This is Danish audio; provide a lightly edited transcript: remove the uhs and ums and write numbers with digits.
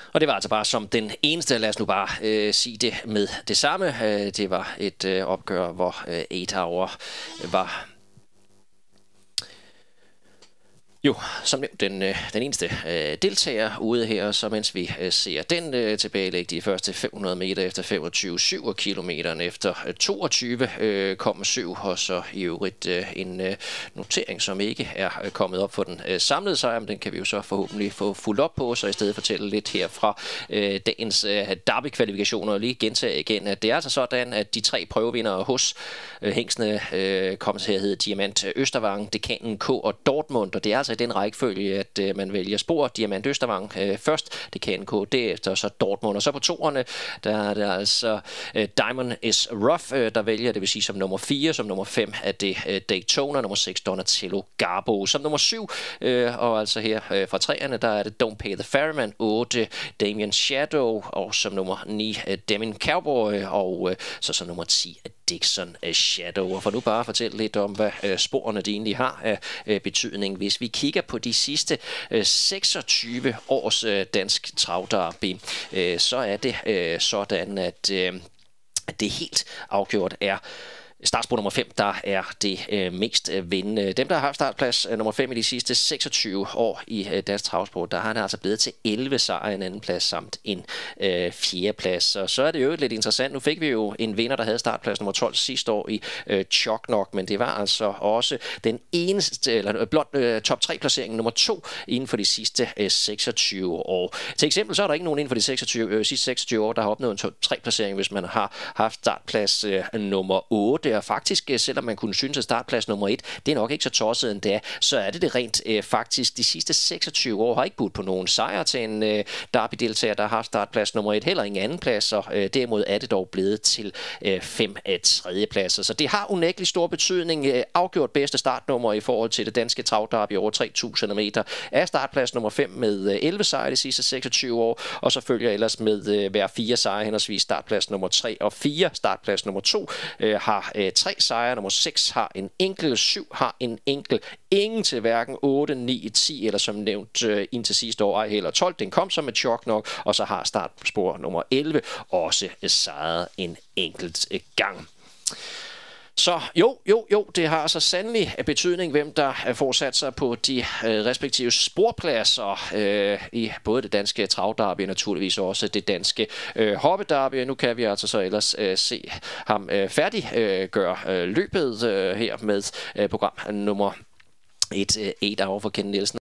Og det var altså bare som den eneste, lad os nu bare sige det med det samme. Det var et opgør, hvor 8 Hour var jo, som nævnt, den eneste deltager ude her, så mens vi ser den tilbagelægge de første 500 meter efter 25,7 og kilometeren efter 22,7, og så i øvrigt en notering, som ikke er kommet op for den samlede sejr, men den kan vi jo så forhåbentlig få fuldt op på, så i stedet fortælle lidt her fra dagens derby-kvalifikationer, og lige gentage igen, at det er altså sådan, at de 3 prøvevindere hos hængsene kommer til at hedde Diamant Østervang, Dekanen K og Dortmund, og det er altså i den rækkefølge, at man vælger spor. Diamant Østervang først, Dekanen K derefter, og så Dortmund. Og så på toerne, der er det altså Diamond is Rough, der vælger, det vil sige som nummer 4, som nummer 5 er det Daytona, nummer 6 Donatello Garbo, som nummer 7, og altså her fra træerne, der er det Don't Pay the Ferryman, 8 Damien Shadow, og som nummer 9 Demin Cowboy, og så som nummer 10 Dixon Shadow. Og for nu bare fortælle lidt om, hvad sporene de egentlig har af betydning. Hvis vi kigger på de sidste 26 års dansk travderby, så er det sådan, at det helt afgjort er startspor nummer 5, der er det mest vindende. Dem, der har haft startplads nummer 5 i de sidste 26 år i dansk travsport, der har det altså blevet til 11 sejre, en anden plads samt en 4. plads. Og så er det jo lidt interessant. Nu fik vi jo en vinder, der havde startplads nummer 12 sidste år i Chock Knock, men det var altså også den eneste, eller blot top 3 placeringen nummer 2 inden for de sidste 26 år. Til eksempel så er der ikke nogen inden for de sidste 26 år, der har opnået en top 3 placering, hvis man har haft startplads nummer 8. Og faktisk, selvom man kunne synes, at startplads nummer 1, det er nok ikke så tosset endda, så er det rent faktisk de sidste 26 år har ikke budt på nogen sejr til en derby-deltager, der har startplads nummer 1, heller ingen anden plads, og derimod er det dog blevet til 5 tredjepladser. Så det har unægteligt stor betydning. Afgjort bedste startnummer i forhold til det danske travderby over 3.000 meter er startplads nummer 5 med 11 sejre de sidste 26 år, og så følger ellers med hver 4 sejre henholdsvis startplads nummer 3 og 4. Startplads nummer 2 har 3 sejre, nummer 6 har en enkelt, 7 har en enkelt, ingen til hverken 8, 9, 10 eller som nævnt indtil sidste år, ej heller 12. Den kom så med Chock Knock, og så har startspor nummer 11 også sejret en enkelt gang. Så jo, det har altså sandelig betydning, hvem der får sat sig på de respektive sporpladser i både det danske travderby og naturligvis også det danske hoppederby. Nu kan vi altså så ellers se ham færdiggøre løbet her med program nummer 1, 8 Hour for Ken Nielsen.